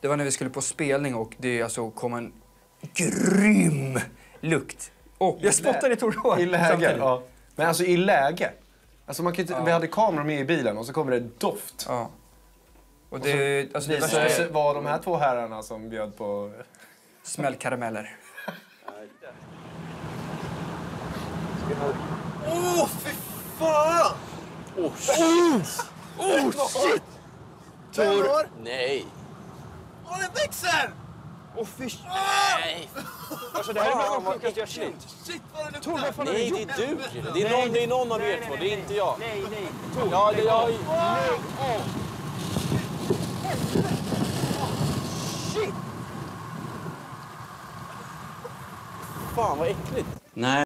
Det var när vi skulle på spelning och det alltså kom en grym lukt. Och jag spottade i Tor. I läge, ja. Men alltså i läge. Alltså man kan inte, vi hade kameror med i bilen och så kommer det doft. Ja. Och det, alltså det var de här två herrarna som bjöd på... smällkarameller. Åh, fy fan! Oh, shit! Oh, shit! Tor! Nej! Åh, den växer! Åh, fy... Nej! Alltså, det här är bland de sjukaste jag har känt. Shit, vad det Tor, vad fan har du Nej, gjort? det är du, Krille. Det är någon av er två, det är inte jag. Nej. Tor, ja, det är jag. Shit! Fan, vad äckligt. Nej.